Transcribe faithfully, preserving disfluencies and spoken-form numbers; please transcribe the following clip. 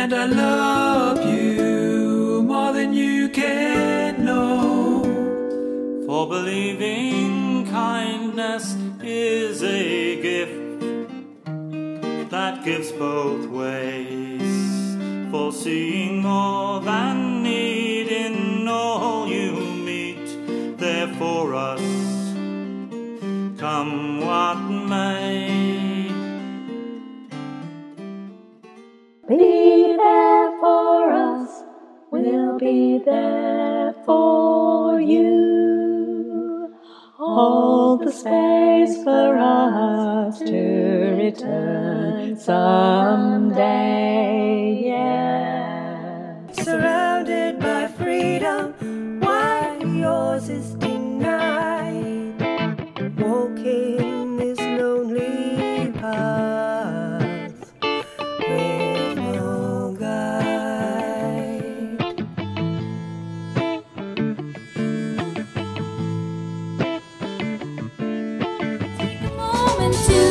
And I love you more than you can know. For believing kindness is a gift that gives both ways. For seeing more than need in all you meet, there for us, come what may. Be there for us, we'll be there for you. Hold the space for us to return someday, yeah. Surrounded by freedom, why yours is denied? Walking this lonely path with no guide. Take a moment to